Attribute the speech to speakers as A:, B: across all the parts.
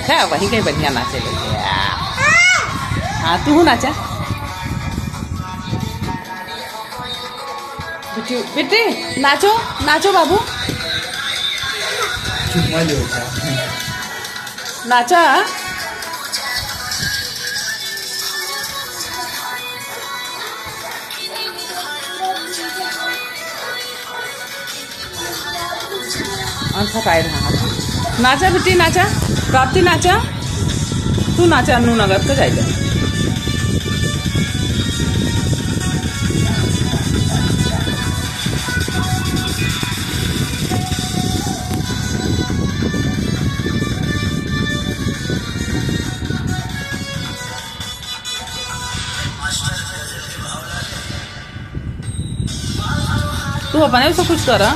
A: देखा वहीं कहीं बढ़िया नाचे लगे। हाँ तू नाचा बेटी, नाचो नाचो बाबू, नाचा। नाचा बेटी नाचा, प्राप्ति नाचा, तू नाचा अनु नगद का जाएगा। तू अपने से कुछ कर।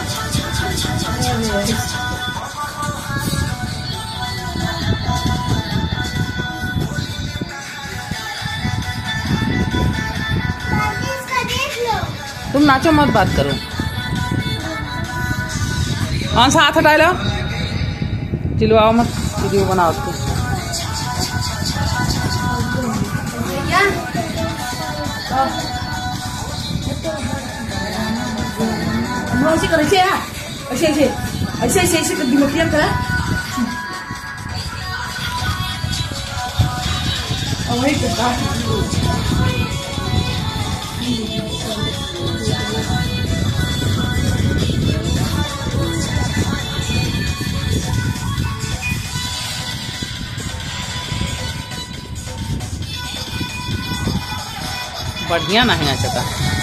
A: तुम नाचो मत बात करो। कौन सा हाथ हटा लो, चिल्लाओ मत, वीडियो बनाओ उसको। ऐसे कर, ऐसे ऐसे ऐसे ऐसे ऐसे ऐसे कर दिमाग करा। वही बढ़िया नहीं नाचता,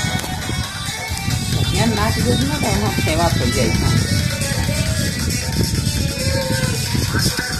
A: बढ़िया नाच जो ना तो वहाँ फेमस हो जाए।